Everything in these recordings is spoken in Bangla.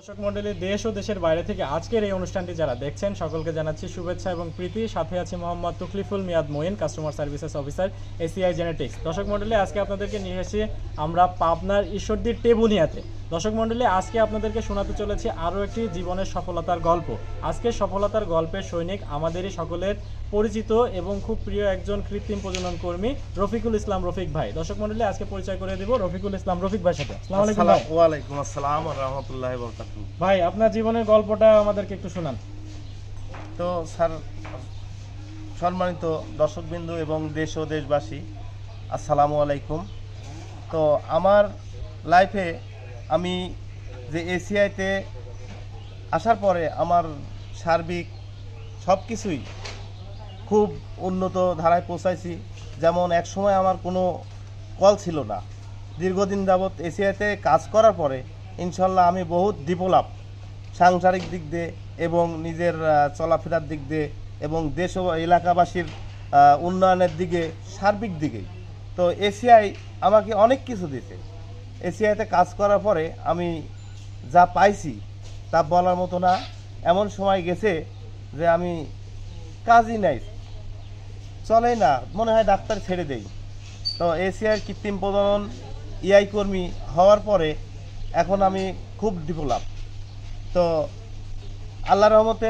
দর্শক মণ্ডলী, দেশ ও দেশের বাইরে থেকে আজকের এই অনুষ্ঠানটি যারা দেখছেন সকলকে জানাচ্ছি শুভেচ্ছা এবং প্রীতি। সাথে আছি Mohammad Tukliful Miyad Moin, customer services officer, ACI Genetics. দর্শক মণ্ডলী, আজকে আপনাদেরকে নিয়ে এসেছি আমরা পাবনার ঈশ্বরদীর টেবুনিয়াতে। দর্শক মণ্ডলী, আজকে আপনাদেরকে শোনাতে চলেছি আরও একটি জীবনের সফলতার গল্প। আজকে সফলতার গল্পের সৈনিক আমাদেরই সকলের পরিচিত এবং খুব প্রিয় একজন কৃত্রিম প্রজনন কর্মী রফিকুল ইসলাম রফিক ভাই। দর্শক মণ্ডলী, আজকে পরিচয় করে দেব রফিকুল ইসলাম রফিক ভাইয়ের সাথে। আসসালামু আলাইকুম ভাই। ওয়ালাইকুম আসসালাম ওয়া রাহমাতুল্লাহি ওয়া বারাকাতুহু। ভাই, আপনার জীবনের গল্পটা আমাদেরকে একটু শোনান। তো স্যার, সম্মানিত দর্শকবৃন্দু এবং দেশ ও দেশবাসী, আসসালামু আলাইকুম। তো আমার লাইফে আমি যে এসিআইতে আসার পরে আমার সার্বিক সব কিছুই খুব উন্নত ধারায় পৌঁছাইছি। যেমন এক সময় আমার কোনো কল ছিল না, দীর্ঘদিন যাবৎ এসিআইতে কাজ করার পরে ইনশাল্লাহ আমি বহুত ডেভেলপ সাংসারিক দিক দিয়ে এবং নিজের চলাফেরার দিক দিয়ে এবং দেশ ও এলাকাবাসীর উন্নয়নের দিকে সার্বিক দিকে। তো এসিআই আমাকে অনেক কিছু দিয়েছে। এসিআইতে কাজ করার পরে আমি যা পাইছি তা বলার মতো না। এমন সময় গেছে যে আমি কাজই নাই, চলেই না, মনে হয় ডাক্তার ছেড়ে দেই। তো এসিআইয়ের কৃত্রিম প্রজনন ইআই কর্মী হওয়ার পরে এখন আমি খুব ডেভেলপ। তো আল্লাহর রহমতে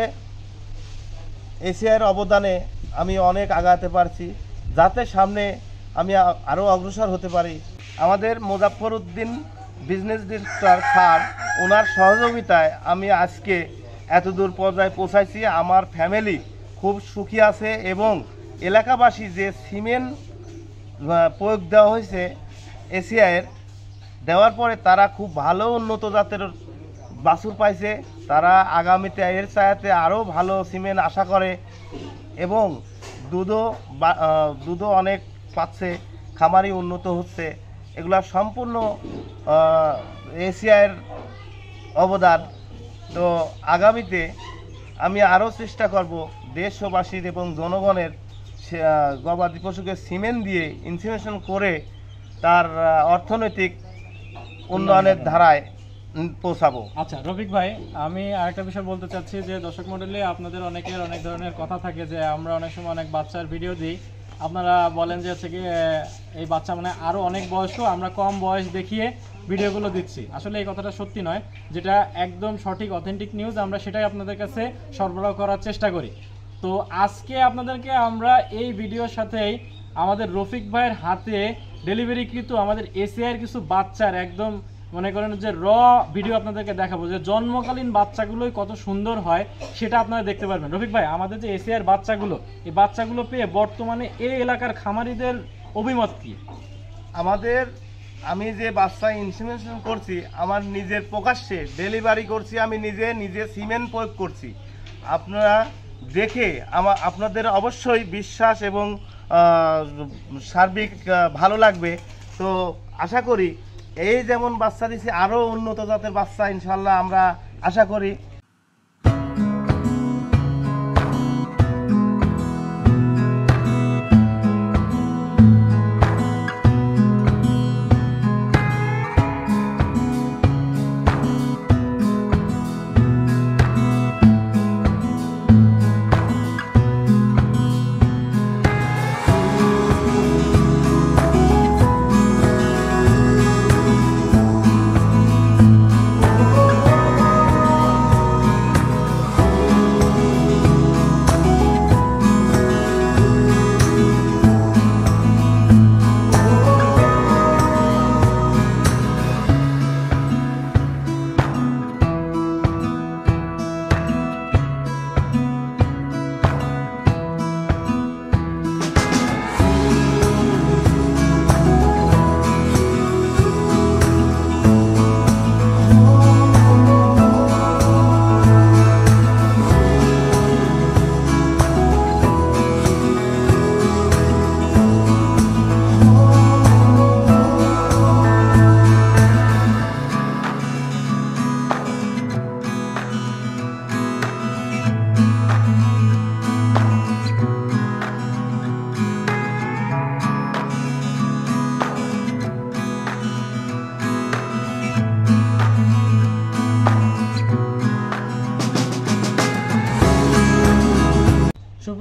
এসিআইয়ের অবদানে আমি অনেক আগাতে পারছি, যাতে সামনে আমি আরও অগ্রসর হতে পারি। আমাদের Muzaffar Uddin business director sir, ওনার সহযোগিতায় আমি আজকে এতদূর পর্যায়ে পৌঁছাইছি। আমার ফ্যামিলি খুব সুখী আছে এবং এলাকাবাসী যে সিমেন্ট প্রয়োগ দেওয়া হয়েছে এসিআইয়ের, দেওয়ার পরে তারা খুব ভালো উন্নত জাতের বাছুর পাইছে। তারা আগামীতে এর চাইতে আরও ভালো সিমেন্ট আশা করে এবং দুধও অনেক পাচ্ছে, খামারি উন্নত হচ্ছে। এগুলা সম্পূর্ণ এসিআইয়ের অবদান। তো আগামীতে আমি আরও চেষ্টা করব দেশবাসীর এবং জনগণের গবাদি পশুকে সিমেন্ট দিয়ে ইনসিমেশন করে তার অর্থনৈতিক উন্নয়নের ধারায় পৌঁছাবো। আচ্ছা রফিক ভাই, আমি আরেকটা বিষয় বলতে চাচ্ছি যে দর্শক মণ্ডলী, আপনাদের অনেকের অনেক ধরনের কথা থাকে যে আমরা অনেক সময় অনেক বাচ্চার ভিডিও দিই, আপনারা বলেন যে হচ্ছে কি এই বাচ্চা মানে আরও অনেক বয়স্ক, আমরা কম বয়স দেখিয়ে ভিডিওগুলো দিচ্ছি। আসলে এই কথাটা সত্যি নয়। যেটা একদম সঠিক অথেন্টিক নিউজ আমরা সেটাই আপনাদের কাছে সরবরাহ করার চেষ্টা করি। তো আজকে আপনাদেরকে আমরা এই ভিডিওর সাথেই আমাদের রফিক ভাইয়ের হাতে ডেলিভারিকৃত আমাদের এসিআইয়ের কিছু বাচ্চার একদম মনে করেন যে ভিডিও আপনাদেরকে দেখাবো, যে জন্মকালীন বাচ্চাগুলোই কত সুন্দর হয় সেটা আপনারা দেখতে পারবেন। রফিক ভাই, আমাদের যে এসিআইয়ের বাচ্চাগুলো, এই বাচ্চাগুলো পেয়ে বর্তমানে এই এলাকার খামারিদের অভিমত কি? আমি যে বাচ্চা ইনসিমেশন করছি, আমার নিজের প্রকাশ্যে ডেলিভারি করছি, আমি নিজে সিমেন্ট প্রয়োগ করছি। আপনারা দেখে আপনাদের অবশ্যই বিশ্বাস এবং সার্বিক ভালো লাগবে। তো আশা করি এই যেমন বাচ্চা দিছি আরও উন্নত জাতের বাচ্চা ইনশাল্লাহ আমরা আশা করি।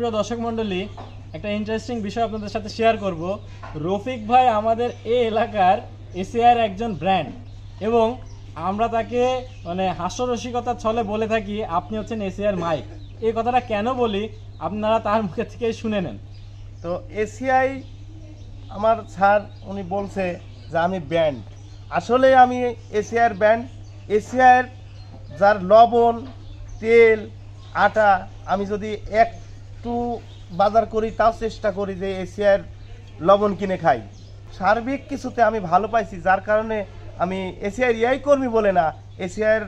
সুপ্রিয় দর্শক মণ্ডলী, একটা ইন্টারেস্টিং বিষয় আপনাদের সাথে শেয়ার করব। রফিক ভাই আমাদের এই এলাকার এসিআর একজন ব্র্যান্ড, এবং আমরা তাকে মানে হাস্যরসিকতার ছলে বলে থাকি আপনি হচ্ছেন এসিআর মাইক। এই কথাটা কেন বলি আপনারা তার মুখে থেকে শুনে নেন। তো এসিআই আমার স্যার উনি বলছে যে আমি ব্র্যান্ড, আসলে আমি এসিআর ব্র্যান্ড। এসিআর যার লবণ, তেল, আটা আমি যদি একটু বাজার করি তাও চেষ্টা করি যে এসিআর লবণ কিনে খাই। সার্বিক কিছুতে আমি ভালো পাইছি, যার কারণে আমি এসিআর ইয়াই কর্মী বলে না, এসিআর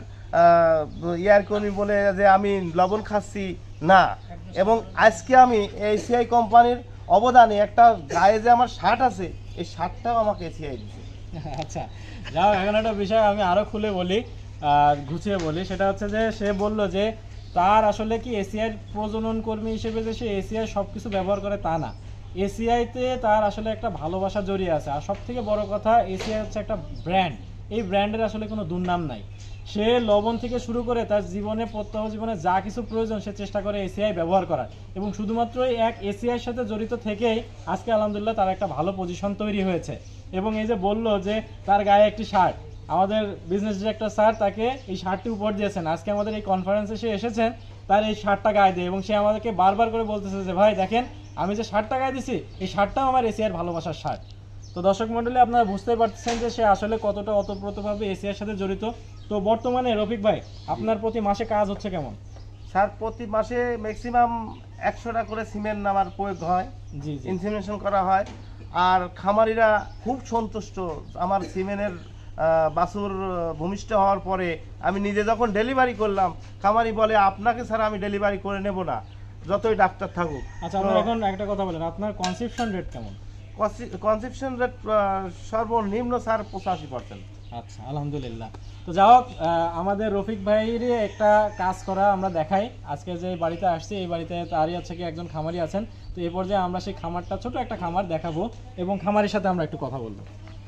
ইয়ার কর্মী বলে যে আমি লবণ খাচ্ছি না। এবং আজকে আমি এসিআই কোম্পানির অবদানে একটা গায়ে যে আমার শার্ট আছে, এই শার্টটাও আমাকে এসিআই দিচ্ছে। আচ্ছা, যাও এখন একটা বিষয় আমি আরো খুলে বলি আর গুছিয়ে বলি। সেটা হচ্ছে যে সে বলল যে তার আসলে কি এসিআই প্রজনন কর্মী হিসেবে যে সে এসিআই সব কিছু ব্যবহার করে তা না, এসিআইতে তার আসলে একটা ভালোবাসা জড়িয়ে আছে। আর সব থেকে বড় কথা, এসিআই হচ্ছে একটা ব্র্যান্ড, এই ব্র্যান্ডের আসলে কোনো দুর্নাম নাই। সে লবণ থেকে শুরু করে তার জীবনে প্রত্যহ জীবনে যা কিছু প্রয়োজন সে চেষ্টা করে এসিআই ব্যবহার করার, এবং শুধুমাত্র এক এসিআইয়ের সাথে জড়িত থেকেই আজকে আলহামদুলিল্লাহ তার একটা ভালো পজিশন তৈরি হয়েছে। এবং এই যে বলল যে তার গায়ে একটি শার্ট, আমাদের বিজনেস ডিরেক্টর স্যার তাকে এই শার্টটি উপহার দিয়েছেন। আজকে আমাদের এই কনফারেন্সে সে এসেছেন তার এই শার্টটা গায়ে দিয়ে, এবং সে আমাদেরকে বারবার করে বলতেছে যে ভাই দেখেন আমি যে শার্টটা গায়ে দিছি এই শার্টটাও আমার এসিআর ভালোবাসার শার্ট। তো দর্শক মণ্ডলী, আপনারা বুঝতেই পারছেন যে সে আসলে কতটা ওতপ্রোতভাবে এসিআর সাথে জড়িত। তো বর্তমানে রফিক ভাই আপনার প্রতি মাসে কাজ হচ্ছে কেমন? স্যার প্রতি মাসে ম্যাক্সিমাম 100টা করে সিমেন্ট নামার প্রয়োগ হয়, জি জি, ইনসিমিনেশন করা হয়। আর খামারিরা খুব সন্তুষ্ট আমার সিমেন্টের বাছুর ভূমিষ্ঠ হওয়ার পরে। আমি নিজে যখন ডেলিভারি করলাম, খামারি বলে আপনাকে ছাড়া আমি ডেলিভারি করে নেব না, যতই ডাক্তার থাকুক। আচ্ছা, আপনি এখন একটা কথা বলেন, আপনার কনসেপশন রেট কেমন? কনসেপশন রেট সর্বনিম্ন স্যার 85%। আচ্ছা, আলহামদুলিল্লাহ। তো যাই হোক, আমাদের রফিক ভাইয়ের একটা কাজ করা আমরা দেখাই। আজকে যে বাড়িতে আসছি এই বাড়িতে তারই আছে কি একজন খামারি আছেন। তো এই পর্যায়ে আমরা সেই খামারটা, ছোট একটা খামার দেখাবো এবং খামারির সাথে আমরা একটু কথা বলবো।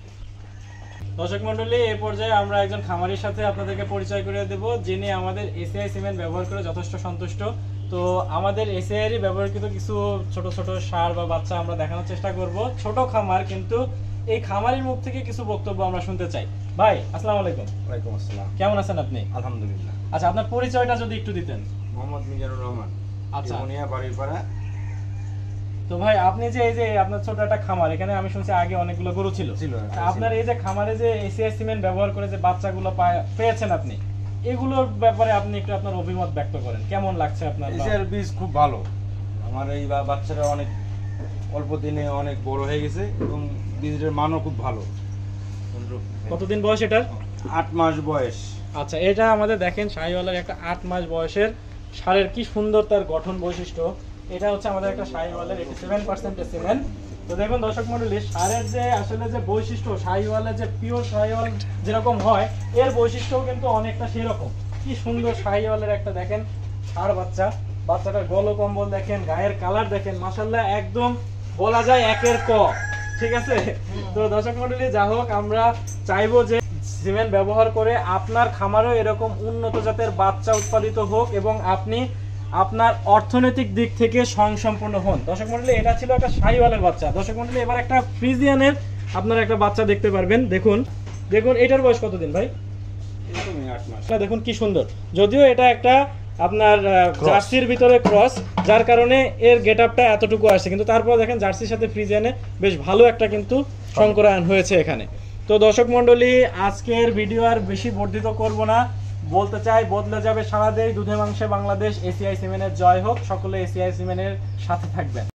দর্শক মণ্ডলী, এই পর্যায়ে আমরা একজন খামারির সাথে আপনাদেরকে পরিচয় করে দেব, যিনি আমাদের এসিআই সিমেন্ট ব্যবহার করে যথেষ্ট সন্তুষ্ট। তো আমাদের এসিআই ব্যবহৃত কিছু ছোট ছোট সার বা বাচ্চা আমরা দেখানোর চেষ্টা করব। ছোট খামার, কিন্তু এই খামারের মুখ থেকে কিছু বক্তব্য আমরা শুনতে চাই। ভাই আসসালামু আলাইকুম। ওয়ালাইকুম আসসালাম। কেমন আছেন আপনি? আলহামদুলিল্লাহ। আচ্ছা, আপনার পরিচয়টা যদি একটু দিতেন। মোহাম্মদ মিজানুর রহমান, আচ্ছা, জীবনিয়া বাড়িপাড়া। তো ভাই আপনি যে এই যে আপনার ছোট একটা খামার, এখানে আমি শুনছি আগে অনেকগুলো গরু ছিল। আপনার এই যে খামারে যে এসিআই সিমেন্ট ব্যবহার করে যে বাচ্চাগুলো পেয়েছেন আপনি, এগুলোর ব্যাপারে আপনি একটু আপনার অভিমত ব্যক্ত করেন, কেমন লাগছে আপনার? এসিআর বীজ খুব ভালো। আমার এই বাচ্চারা অনেক অল্প দিনে অনেক বড় হয়ে গেছে এবং বীজের মানও খুব ভালো। কতদিন বয়স এটার? 8 মাস বয়স। আচ্ছা, এটা আমাদের দেখেন শাহিওয়ালের একটা 8 মাস বয়সের সারের কি সুন্দর তার গঠন বৈশিষ্ট্য। এটা হচ্ছে আমাদের একটা শাহিওয়ালের 87% সিমেন্ট। তো দেখুন দর্শক মণ্ডলী, সারের যে আসলে যে বৈশিষ্ট্য, শাহিওয়ালের যে পিওর শাহিওয়াল যেরকম হয় এর বৈশিষ্ট্য কিন্তু অনেকটা সেরকম। কি সুন্দর শাহিওয়ালের একটা দেখেন সার বাচ্চা, বাচ্চাটার গলকম্বল দেখেন, গায়ের কালার দেখেন, মাশাআল্লাহ একদম বলা যায় একের ক। ঠিক আছে? তো দর্শক মণ্ডলী, যা হোক, আমরা চাইবো যে সিমেন্ট ব্যবহার করে আপনার খামারেও এরকম উন্নত জাতের বাচ্চা উৎপাদিত হোক এবং আপনি আপনার অর্থনৈতিক দিক থেকে স্বয়ংসম্পূর্ণ হন। দর্শক মণ্ডলী, এটা ছিল একটা শাহিওয়ালের বাচ্চা। দর্শক মণ্ডলী, এবার একটা ফ্রিজিয়ানের আপনারা একটা বাচ্চা দেখতে পারবেন। দেখুন দেখুন এটার বয়স কতদিন ভাই? এরকমই 8 মাস। দেখুন কি সুন্দর, যদিও এটা একটা আপনার জার্সির ভিতরে ক্রস, যার কারণে এর গেটআপটা এতটুকু আসছে, কিন্তু তারপর দেখেন জার্সির সাথে ফ্রিজিয়ানে বেশ ভালো একটা কিন্তু সংকরায়ন হয়েছে এখানে। তো দর্শক মণ্ডলী, আজকের ভিডিও আর বেশি বর্ধিত করব না, বলতে চাই বদলে যাবে সারা দেশ, দুধে মাংসে বাংলাদেশ। এসিআই সিমেন্টের জয় হোক, সকলে এসিআই সিমেন্টের সাথে থাকবেন।